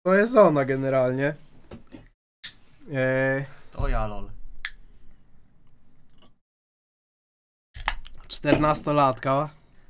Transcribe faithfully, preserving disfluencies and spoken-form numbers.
To jest ona generalnie. Eee, To ja lol. czternastolatka.